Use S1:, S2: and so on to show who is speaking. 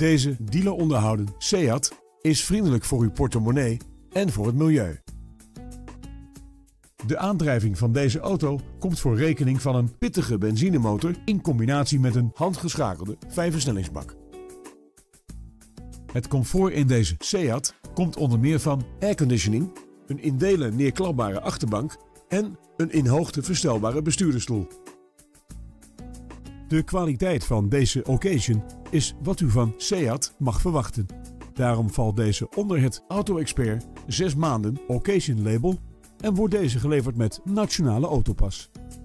S1: Deze dealer onderhouden Seat is vriendelijk voor uw portemonnee en voor het milieu. De aandrijving van deze auto komt voor rekening van een pittige benzinemotor in combinatie met een handgeschakelde 5-versnellingsbak. Het comfort in deze Seat komt onder meer van airconditioning, een in delen neerklapbare achterbank en een in hoogte verstelbare bestuurdersstoel. De kwaliteit van deze occasion is wat u van Seat mag verwachten. Daarom valt deze onder het Auto Expert 6 maanden Occasion label en wordt deze geleverd met Nationale Autopas.